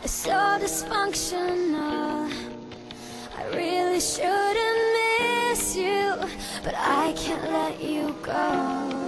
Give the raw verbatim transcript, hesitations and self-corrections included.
It's so dysfunctional. I really shouldn't miss you, but I can't let you go.